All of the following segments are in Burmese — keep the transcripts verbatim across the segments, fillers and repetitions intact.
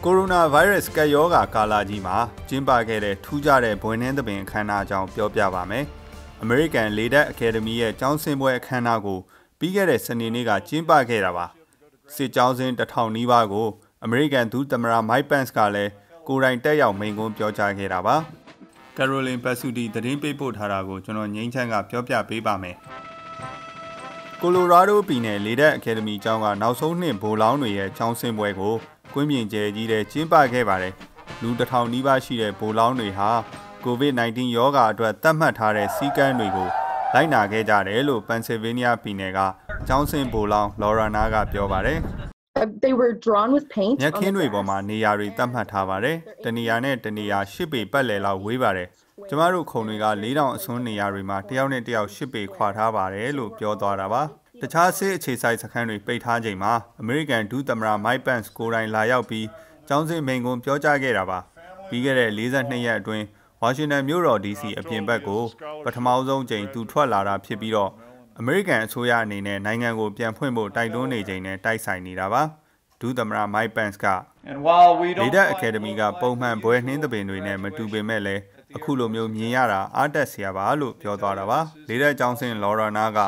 ကိုရိုနာဗိုင်းရပ်စ်ကပ်ရောဂါကာလကြီးမှာကျင်းပခဲ့တဲ့ထူးခြားတဲ့ဘွဲ့နှင်းသဘင်အခမ်းအနားအကြောင်းပြောပြပါမယ်။ American လေတပ် Academy ရဲ့ကျောင်းဆင်းပွဲအခမ်းအနားကိုပြီးခဲ့တဲ့စနေနေ့ကကျင်းပခဲ့တာပါ။စစ်ကျောင်းဆင်းတစ်ထောင်နီးပါးကို American ဒုသမ္မတ Mike Pence ကလည်းကိုယ်တိုင်တက်ရောက်မိန့်ခွန်းပြောကြားခဲ့တာပါ။ Caroline Pasuti သတင်းပေးပို့ထားတာကိုကျွန်တော်ငိမ့်ချမ်းကပြောပြပေးပါမယ်။ Colorado ပြည်နယ်လေတပ် Academy ကျောင်းကနောက်ဆုံးနှစ်ဗိုလ်လောင်းတွေရဲ့ကျောင်းဆင်းပွဲကိုကွင်းပြင်ကျယ်ကြီးတဲ့ကျင်းပခဲ့ပါတယ်။လူတစ်ထောင်နီးပါးရှိတဲ့ဗိုလ်လောင်းတွေဟာ ကိုဗစ် ၁၉ ရောဂါအတွက်သတ်မှတ်ထားတဲ့စည်းကမ်းတွေကိုလိုက်နာခဲ့ကြတယ်လို့ Pennsylvania ပြည်နယ်ကကျောင်းဆင်းဗိုလ်လောင်း Lorana ကပြောပါတယ်။ They were drawn with paint. ညခင်းတွေပေါ်မှာနေရာတွေသတ်မှတ်ထားပါတယ်။တနေရာနဲ့တနေရာရှစ်ပေပတ်လည်လောက်ဝေးပါတယ်။ကျမတို့ခုံတွေကလေးတောင်အစွန်းနေရာတွေမှာတယောက်နဲ့တယောက်ရှစ်ပေခွာထားပါတယ်လို့ပြောသွားတာပါ။တခြားစစ်အခြေစိုက်စခန်းတွေပိတ်ထားချိန်မှာ American ဒုသမ္မတ Mike Pence ကိုယ်တိုင်လာရောက်ပြီးကျောင်းဆင်းမိန့်ခွန်းပြောကြားခဲ့တာပါ။ပြီးခဲ့တဲ့၄၂ရက်အတွင်းဝါရှင်တန်မြို့တော် ဒီ စီ အပြင်ဘက်ကိုပထမဆုံးကြိမ်သူထွက်လာတာဖြစ်ပြီးတော့အမေရိကန်အစိုးရအနေနဲ့နိုင်ငံကိုပြန်ဖွင့်ဖို့တိုက်တွန်းနေချိန်နဲ့တိုက်ဆိုင်နေတာပါ။ဒုသမ္မတ Mike Pence ကလေတပ် Academy ကပုံမှန်ဘွဲ့နှင်းသဘင်တွေနဲ့မတူပေမဲ့လည်းအခုလိုမျိုးမြင်ရတာအားတက်စရာပါလို့ပြောသွားတာပါ။လေတပ်ကျောင်းဆင်း Lorana က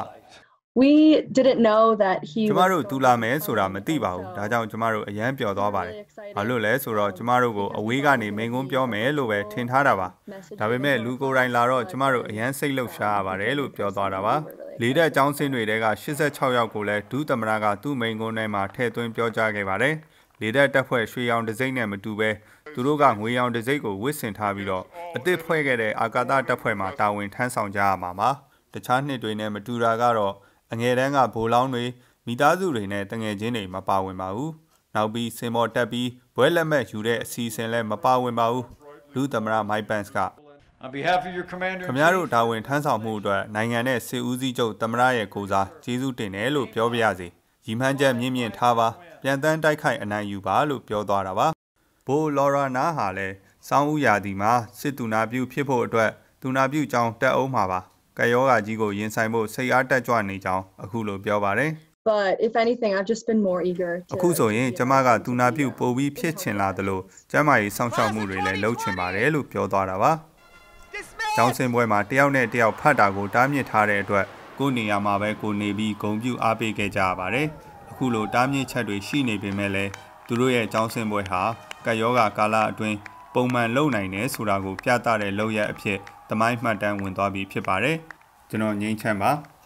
We didn't know that he ကျမတို့တူလာမယ်ဆိုတာမသိပါဘူး။ဒါကြောင့်ကျမတို့အရန်ပျော်သွားပါတယ်။ဘာလို့လဲဆိုတော့ကျမတို့ကိုအဝေးကနေမိန်ကွန်းပြောမယ်လို့ပဲထင်ထားတာပါ။ဒါပေမဲ့လူကိုယ်တိုင်လာတော့ကျမတို့အရန်စိတ်လှုပ်ရှားရပါတယ်လို့ပြောသွားတာပါ။လေတပ်ကျောင်းဆင်းတွေကရှစ်ဆယ့်ခြောက်ယောက်ကိုလည်းဒုသမ္မတကသူ့မိန်ကွန်းထဲမှာထည့်သွင်းပြောကြားခဲ့ပါတယ်။လေတပ်တပ်ဖွဲ့ရွှေရောင်တံဆိပ်နဲ့မတူပဲသူတို့ကငွေရောင်တံဆိပ်ကိုဝစ်ဆင်ထားပြီးတော့အသစ်ဖွဲ့ခဲ့တဲ့အာကာသတပ်ဖွဲ့မှာတာဝန်ထမ်းဆောင်ကြရမှာပါ။တခြားနှစ်တွေနဲ့မတူတာကတော့အငယ်တန်းကဗိုလ်လောင်းတွေမိသားစုတွေနဲ့တငယ်ချင်းတွေမပါဝင်ပါဘူး။နောက်ပြီးစင်မော်တက်ပြီးဘွဲလက်မဲ့ယူတဲ့အစီအစဉ်လည်းမပါဝင်ပါဘူး။လူသမ္မတ Mike Pence က On behalf of your commander ခင်ဗျားတို့တာဝန်ထမ်းဆောင်မှုအတွက်နိုင်ငံနဲ့စစ်ဦးစီးချုပ်သမ္မတရဲ့ကိုစားကျေးဇူးတင်တယ်လို့ပြောပြရစီ။ရီမှန်းချက်မြင့်မြင့်ထားပါပြန်တန်းတိုက်ခိုက်အနိုင်ယူပါလို့ပြောသွားတာပါ။ဘို Lorana ဟာလည်းစောင်းဦးရာသီမှာစစ်တူနာပြုဖြစ်ဖို့အတွက်တူနာပြုကြောင်းတက်အောင်မှာပါ။ကယောဂါကြီးကိုရင်ဆိုင်ဖို့စိတ်အားတက်ကြွနေကြောင်းအခုလိုပြောပါတယ် But if anything I've just been more eager to အခုဆိုရင်ကျမကတူနာပြုပို့ပြီးဖြစ်ချင်လာသလိုကျမကြီးစောင့်ရှောက်မှုတွေလည်းလုပ်ချင်ပါတယ်လို့ပြောသွားတာပါ။ကျောင်းဆင်းပွဲမှာတယောက်နဲ့တယောက်ဖတ်တာကိုတားမြစ်ထားတဲ့အတွက်ကိုယ်နေရာမှာပဲကိုနေပြီးဂုဏ်ပြုအားပေးခဲ့ကြရပါတယ်။အခုလိုတားမြစ်ချက်တွေရှိနေပေမဲ့လည်းသူတို့ရဲ့ကျောင်းဆင်းပွဲဟာကယောဂါကာလအတွင်းပုံမှန်လုံနိုင်တယ်ဆိုတာကိုပြသတဲ့လုပ်ရအဖြစ်သမိုင်းမှတ်တမ်းဝင်သွားပြီးဖြစ်ပါတယ်။ကျွန်တော်ငိမ့်ချမ်းပါ။